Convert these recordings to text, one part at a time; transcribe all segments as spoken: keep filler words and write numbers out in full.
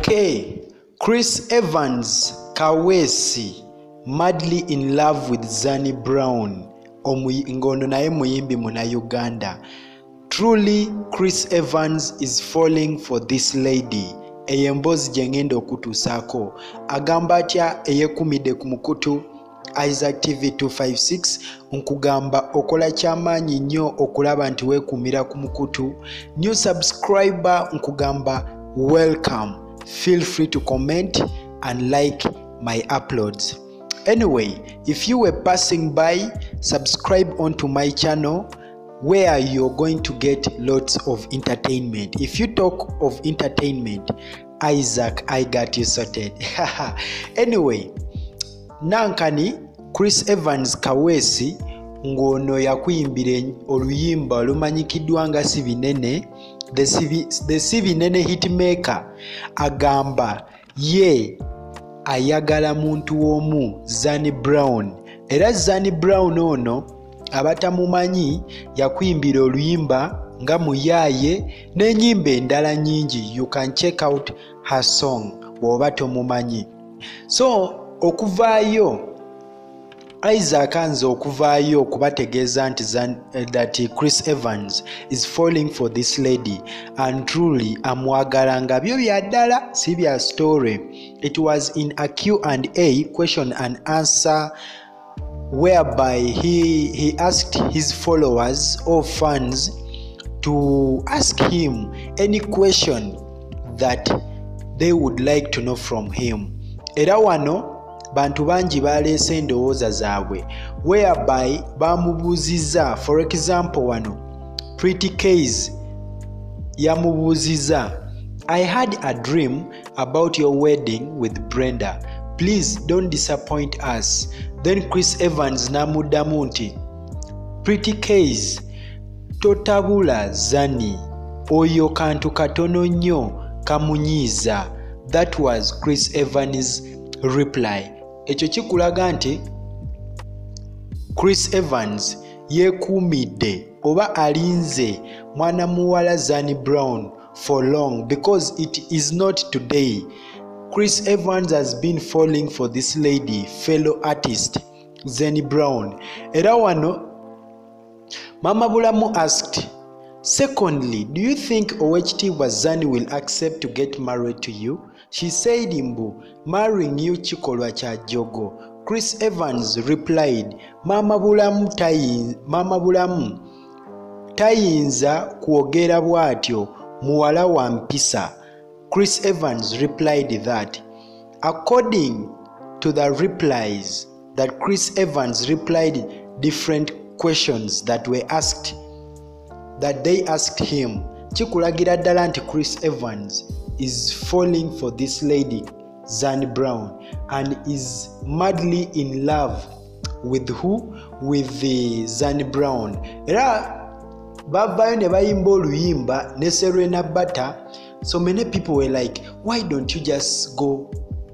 Okay, Chris Evans Kaweesi madly in love with Zanny Brown ngono naye muyimbi muna Uganda. Truly Chris Evans is falling for this lady. Eyembozi jengendo okutusaako agamba atya eyekumide ku mukutu Isaac T V two fifty-six nkugamba okola kyamaanyi nnyo okulaba nti weekumira ku mukutu. New subscriber nkugamba welcome. Feel free to comment and like my uploads. Anyway, if you were passing by, subscribe onto my channel where you're going to get lots of entertainment. If you talk of entertainment, Isaac, I got you sorted. Anyway, nankani Chris Evans Kaweesi ngono yakuyimbire oluyimba olumanyikiddwa nga Sibinene, the Sibi, the Sibinene hitmaker agamba ye ayagala muntu omu Zanny Brown. Era Zanny Brown ono abatamumanyi yakuyimbira oluyimba nga muyaye n'ennyimba endala nyingi. You can check out her song woba tomumanyi. So okuvaayo Isaac anze okuvaayo kubategeeza nti that Chris Evans is falling for this lady and truly amwagala nga byo byaddala si bya story. It was in a Q and A, question and answer, whereby he he asked his followers or fans to ask him any question that they would like to know from him. Era wano bantu bangi baleese endowooza zaabwe whereby bamubuuziza. For example, wano Pretty Case yamubuuziza, I had a dream about your wedding with Brenda. Please don't disappoint us. Then Chris Evans namuddamu nti, Pretty Case totabula Zanny, oyo kantu katono nnyo kamunyiiza. That was Chris Evans' reply. Ekyo kikulaga nti Chris Evans yeekuumidde oba alinze mwana muwala Zanny Brown for long, because it is not today. Chris Evans has been falling for this lady, fellow artist Zanny Brown. Era wano Mama Bulamu asked, secondly, do you think Owekitiibwa Zanny will accept to get married to you? She said, Mbu, marrying you chikolwa cha jogo. Chris Evans replied, Mama Bulamu tayi, Mama Bulamu tayinza kwogera bwatyo muwala wa mpisa. Chris Evans replied that, according to the replies that Chris Evans replied different questions that were asked, that they asked him, chikulagira ddala nti Chris Evans is falling for this lady Zanny Brown and is madly in love with who? With the Zanny Brown. Era bavayo ne bayimba oluyimba ne Serena Butter. So many people were like, why don't you just go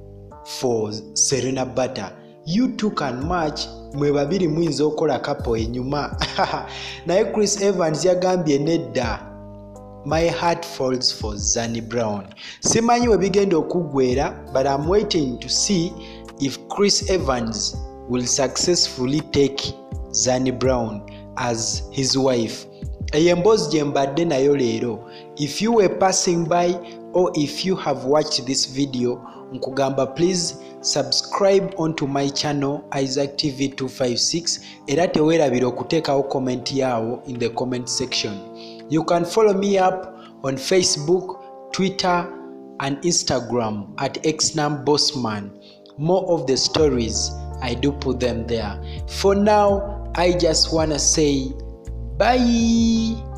for Serena Butter? You two can match, mwe babiri mwinza okola kapo enyuma. Naye Chris Evans yagambye nedda, my heart falls for Zanny Brown. Simanyi we bigenda okugwera, but I'm waiting to see if Chris Evans will successfully take Zanny Brown as his wife. Eyembozi jembadde nayo leero. If you were passing by or if you have watched this video, nkugamba please subscribe onto my channel Isaac T V two fifty-six. Era teweerabira okuteekawo comment yaawo in the comment section. You can follow me up on Facebook, Twitter and Instagram at xnambossman. More of the stories, I do put them there. For now, I just wanna say bye.